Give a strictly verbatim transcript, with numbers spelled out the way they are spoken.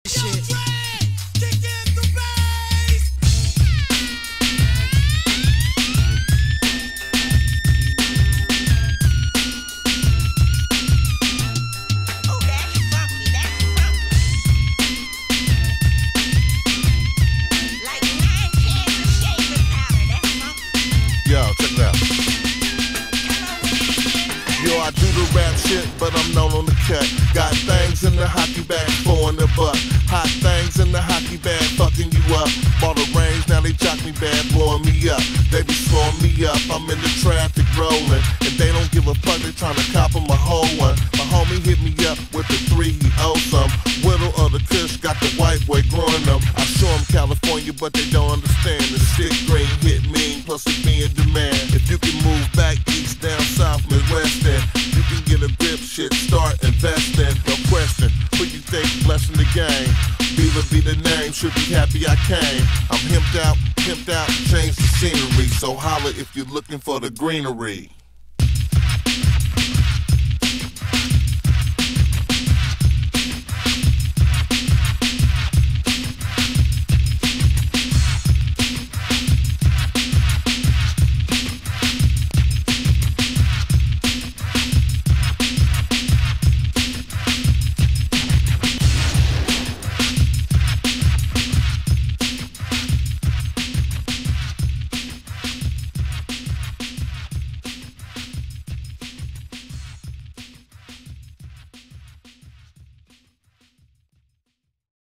shit. I do the rap shit, but I'm known on the cut. Got things in the hockey bag, four in the butt. Hot things in the hockey bag, fucking you up. Bought a range, now they jock me bad, blowing me up. They be slowing me up, I'm in the traffic rolling. And they don't give a fuck, they tryna cop 'em a whole one. My homie hit me up with the three, he owes some. Whittle of the kush, got the white boy growing up. I show 'em California, but they don't understand. The stick green hit mean, plus it be in demand. If you can move back east, down south, midwest, then you can get a grip, shit, start investing. No question, who you think blessing the game? Beaver be the name, should be happy I came. I'm himped out, pimped out, changed the scenery. So holla if you're looking for the greenery.